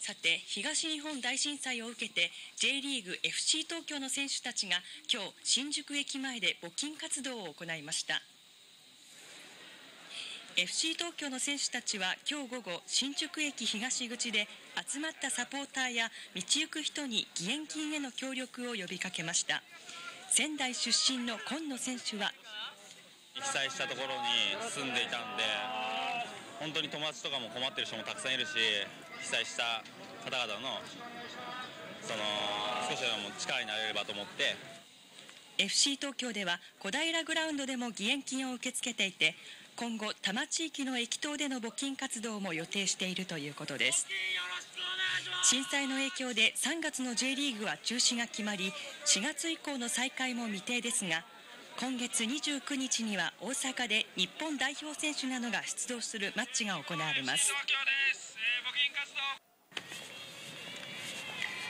さて、東日本大震災を受けて J リーグ FC 東京の選手たちが今日新宿駅前で募金活動を行いました。 FC 東京の選手たちは今日午後、新宿駅東口で集まったサポーターや道行く人に義援金への協力を呼びかけました。仙台出身の今野選手は、 被災したところに住んでいたんで、本当に友達とかも困ってる人もたくさんいるし、被災した方々の少しでも力になれればと思って。 FC 東京では小平グラウンドでも義援金を受け付けていて、今後多摩地域の駅頭での募金活動も予定しているということです。震災の影響で3月の J リーグは中止が決まり、4月以降の再開も未定ですが、今月29日には大阪で日本代表選手などが出場するマッチが行われます。